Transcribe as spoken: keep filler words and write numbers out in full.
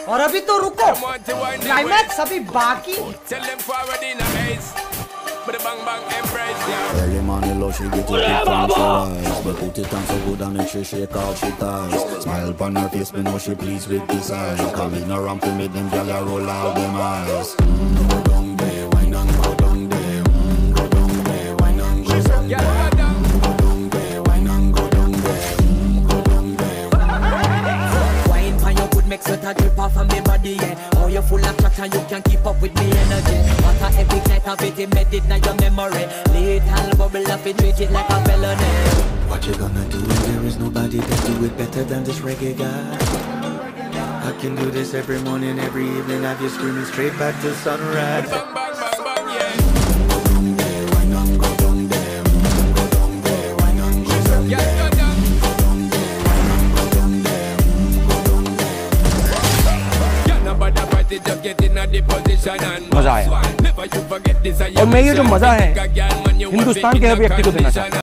और अभी तो रुको, क्लाइमैक्स अभी बाकी। Early morning love, she get it from she rise. But put it on so good and make she shake out she ties. Smile upon her face, me know she pleased with this eyes. Coming around to make them gyal roll out them eyes. Mm, go down there, wine and go down there. Mm, go down there, wine and go down there. Mm, go down there, wine and go down there. Mm, go down there. Wine for your good, make sweat a drip off of me body, yeah. Oh, you're full of track and you can keep up with me energy. What a epic night of it, embedded in your memory. Little bubble up and treat it like a felony. What you gonna do? There is nobody that do it better than this reggae guy. I can do this every morning, every evening. Have you screaming straight back to sunrise. Bang, bang, bang, bang, yeah. Go down there, wine and go down there. Go down there, wine and go down there. Go down there, wine and go down there. Go down there. Yeah, nobody fight it, just get in a the position and मजा आया। never you forget this. और मैं ये जो मजा है हिंदुस्तान के हर व्यक्ति को देना चाहता हूँ।